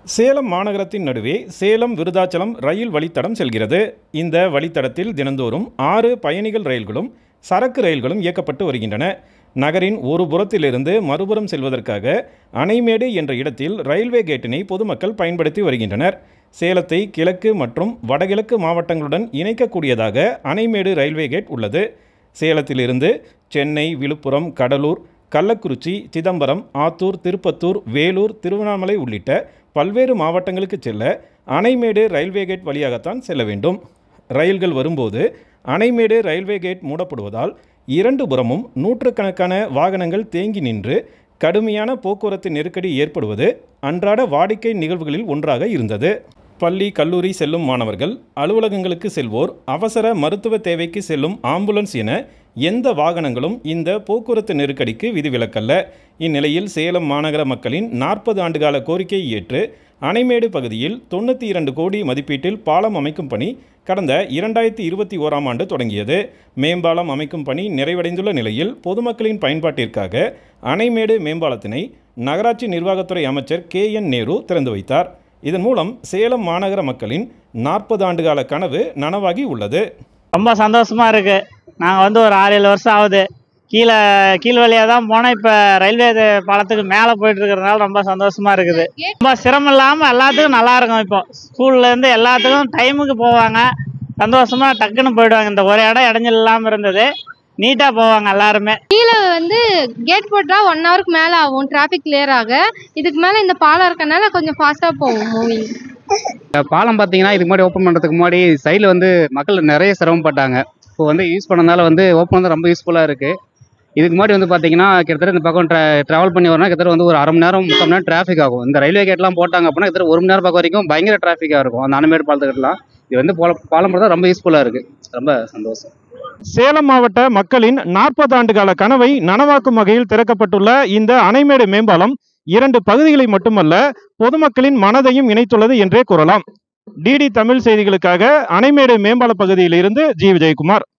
சேலம் மாநகரத்தின் நடுவே சேலம் விருதாச்சலம் ரயில் வழித்தடம் செல்கிறது. இந்த வழித்தடத்தில் தினந்தோறும் 6 பயணிகள் ரயில்களும் சரக்கு ரயில்களும் இயக்கப்பட்டு வருகின்றன. நகரின் ஒரு புறத்திலிருந்து மறுபுறம் செல்வதற்காக அணைமேடு என்ற இடத்தில் ரயில்வே கேட்டினை பொதுமக்கள் பயன்படுத்தி வருகின்றனர். சேலத்தை கிழக்கு மற்றும் வடகிழக்கு மாவட்டங்களுடன் இணைக்கக்கூடியதாக அணைமேடு ரயில்வே கேட் உள்ளது. சேலத்திலிருந்து சென்னை, விழுப்புரம், கடலூர், கள்ளக்குறிச்சி, சிதம்பரம், ஆத்தூர், திருப்பத்தூர், வேலூர், திருவண்ணாமலை உள்ளிட்ட பல்வேறு மாவட்டங்களுக்கு செல்ல அணைமேடு ரயில்வே கேட் வழியாகத்தான் செல்ல வேண்டும். ரயில்கள் வரும்போது அணைமேடு ரயில்வே கேட் மூடப்படுவதால் 2 புறமும் நூற்றுக்கணக்கான வாகனங்கள் தேங்கி நின்று கடுமையான போக்குவரத்து நெருக்கடி ஏற்படுவது அன்றாட வாடிக்கை நிகழ்வுகளில் ஒன்றாக இருந்தது. பள்ளி, கல்லூரி செல்லும் மாணவர்கள், அலுவலகங்களுக்கு செல்வோர், அவசர மருத்துவ தேவைக்கு செல்லும் ஆம்புலன்ஸ் என எந்த வாகனங்களும் இந்த போக்குவரத்து நெருக்கடிக்கு விதிவிலக்கல்ல. இந்நிலையில் சேலம் மாநகர மக்களின் 40 ஆண்டுகால கோரிக்கையை ஏற்று அணைமேடு பகுதியில் 92 கோடி மதிப்பீட்டில் பாலம் அமைக்கும் பணி கடந்த 2021ஆம் ஆண்டு தொடங்கியது. மேம்பாலம் அமைக்கும் பணி நிறைவடைந்துள்ள நிலையில் பொதுமக்களின் பயன்பாட்டிற்காக அணைமேடு மேம்பாலத்தினை நகராட்சி நிர்வாகத்துறை அமைச்சர் KN நேரு திறந்து வைத்தார். இதன் மூலம் சேலம் மாநகர மக்களின் 40 ஆண்டுகால கனவு நனவாகி உள்ளது. ரொம்ப சந்தோஷமா இருக்கு. நாங்கள் ஒரு 6-7 வருஷம் ஆகுது. கீழ் வழியாக தான் போனோம். இப்போ ரயில்வே பாலத்துக்கு மேலே போயிட்டு இருக்கிறதுனால ரொம்ப சந்தோஷமா இருக்குது. ரொம்ப சிரமம் இல்லாமல் எல்லாத்துக்கும் நல்லா இருக்கும். இப்போ ஸ்கூல்லேருந்து எல்லாத்துக்கும் டைமுக்கு போவாங்க. சந்தோஷமா டக்குன்னு போயிடுவாங்க. இந்த ஒரு இடம் இடைஞ்சல் இல்லாமல் இருந்தது. நீட்டாக போவாங்க எல்லாருமே. கீழே கேட் போட்டால் 1 ஹவருக்கு மேலே ஆகும் டிராஃபிக் கிளியர் ஆக. இதுக்கு மேலே இந்த பாலம் இருக்கனால கொஞ்சம் ஃபாஸ்ட்டாக போகும் மூவிங். பாலம் பார்த்தீங்கன்னா இதுக்கு முன்னாடி ஓப்பன் பண்ணுறதுக்கு முன்னாடி சைடில் மக்கள் நிறைய சிரமப்பட்டாங்க. இப்போ யூஸ் பண்ணனால ஓப்பன் ரொம்ப யூஸ்ஃபுல்லாக இருக்குது. இதுக்கு முன்னாடி பார்த்தீங்கன்னா கிட்டத்தட்ட இந்த பக்கம் ட்ராவல் பண்ணி வரணும் கிட்டத்தட்ட ஒரு 1/2 மணி நேரம் 3/4 மணி நேரம் டிராஃபிக் ஆகும். இந்த ரயில்வே கேட்லாம் போட்டாங்க அப்படின்னா கிட்டத்தட்ட 1 மணி நேரம் பக்கம் வரைக்கும் பயங்கர டிராஃபிக்காக இருக்கும். அந்த அணைமேடு பாலத்துக்கிட்டலாம் இது பாலம் போட்டால் ரொம்ப யூஸ்ஃபுல்லாக இருக்குது. ரொம்ப சந்தோஷம். சேலம் மாவட்ட மக்களின் 40 ஆண்டுகால கனவை நனவாக்கும் வகையில் திறக்கப்பட்டுள்ள இந்த அணைமேடு மேம்பாலம் 2 பகுதிகளை மட்டுமல்ல, பொதுமக்களின் மனதையும் இணைத்துள்ளது என்றே கூறலாம். DD தமிழ் செய்திகளுக்காக அணைமேடு மேம்பால பகுதியில் இருந்து ஜி. விஜயகுமார்.